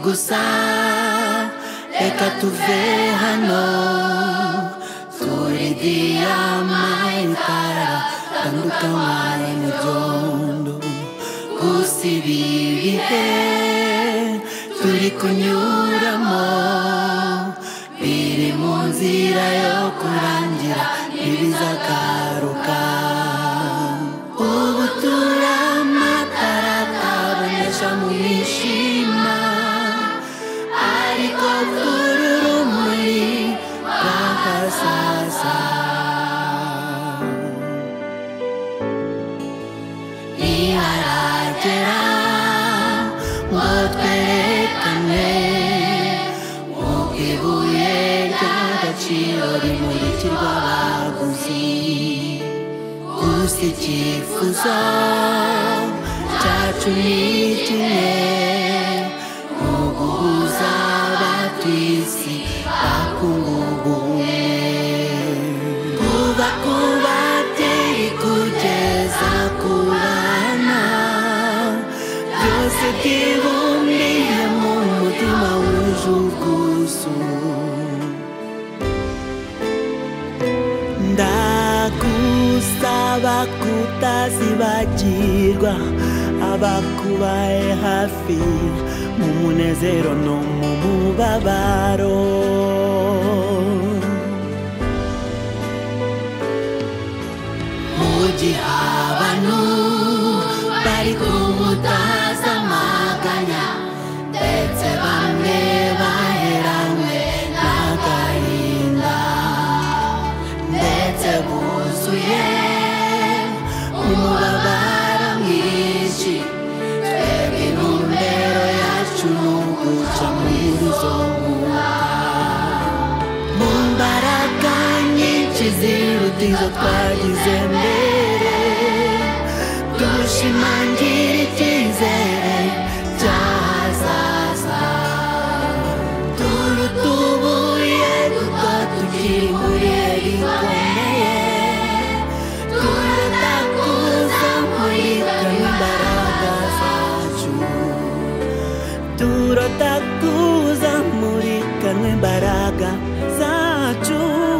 gusa reka tuve hano turi diyama itara tandukanywa n'ibyondo gusa ibi bihe turi kunyuramo biri mu nzira yo kurangira ntibizagaruka ubu turamatara tabonesha mu mishima ariko turi urumuri rw'ahazaza ntiharagera ngo twerekane ibuye ry'agaciro rimurikirwa abaguzi gusa icyifuzo cyacu ni kimwe mu guhuza abatuye isi bakunga ubumwe kuva ku babyeyi kugeza ku bana byose byibumbiye mu mutima wuje ubwuzu ndagusaba kutazibagirwa abakubaye hafi mu munezero no mu mubabaro mu gihe abantu bari kumutaza amaganya ndetse bamwe baheranywe n'agahinda ndetse buzuye umubabaro mwinshi twebwe intumbero yacu ni uguca muri izo nkuba mu mbaraga nyinshi ziruta izo twagize mbere dushimangira icyizere cy'ahazaza turutubuye duto tukiri muri rikomeye turatakuza muri imbaraga zacu turatakuza muri imbaraga zacu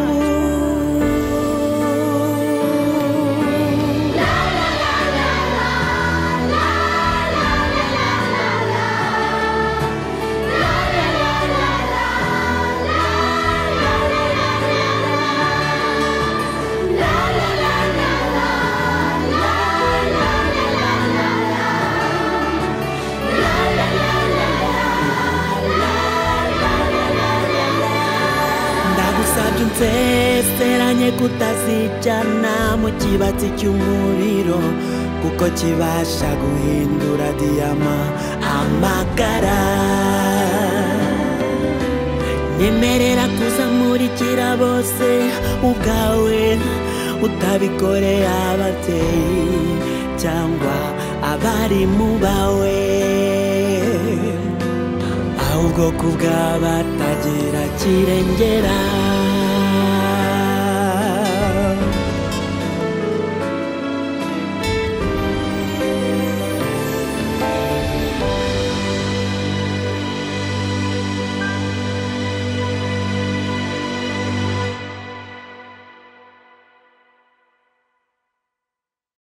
nsezeranye kutazijana mu kibatsi cy'umuriro kuko kibasha guhindura diyama amagara nyemerera kuzamurikira bose ubwawe utabikoreye ababyeyi cyangwa abarimu bawe ahubwo kubw'abatagira kirengera